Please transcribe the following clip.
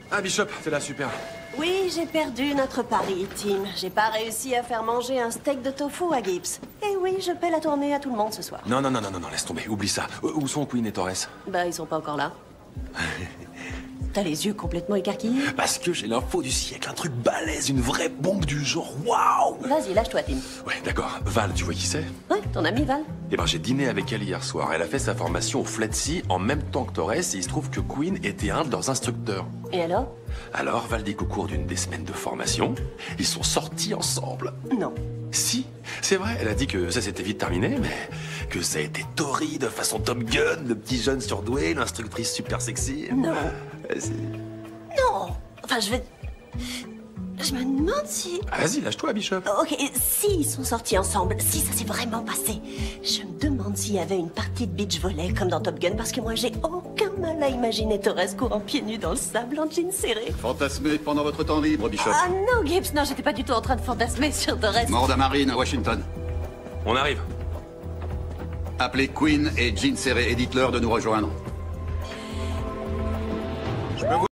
Ah, Bishop, t'es là, super. Oui, j'ai perdu notre pari, Tim. J'ai pas réussi à faire manger un steak de tofu à Gibbs. Et oui, je paie la tournée à tout le monde ce soir. Non, laisse tomber, oublie ça. Où sont Queen et Torres? Bah, ils sont pas encore là. T'as les yeux complètement écarquillés. Parce que j'ai l'info du siècle, un truc balèze, une vraie bombe du genre, waouh! Vas-y, lâche-toi, Tim. Ouais, d'accord. Val, tu vois qui c'est? Ouais, ton ami Val. Eh ben, j'ai dîné avec elle hier soir. Elle a fait sa formation au Flat Sea en même temps que Torres et il se trouve que Queen était un de leurs instructeurs. Et alors? Alors, Val dit qu'au cours d'une des semaines de formation, ils sont sortis ensemble. Non. Si, c'est vrai, elle a dit que ça s'était vite terminé, mais que ça a été torride, façon Top Gun, le petit jeune surdoué, l'instructrice super sexy. Non. Si. Non. Enfin, je me demande si... Ah, vas-y, lâche-toi, Bishop. Ok, s'ils sont sortis ensemble, si ça s'est vraiment passé, je me demande s'il y avait une partie de beach volley comme dans Top Gun, parce que moi, j'ai aucun mal à imaginer Torres courant pieds nus dans le sable en jeans serrés. Fantasmez pendant votre temps libre, Bishop. Ah non, Gibbs, non, j'étais pas du tout en train de fantasmer sur Torres. Mort Marine, Washington. On arrive. Appelez Queen et Jean Serré et dites-leur de nous rejoindre. Je peux vous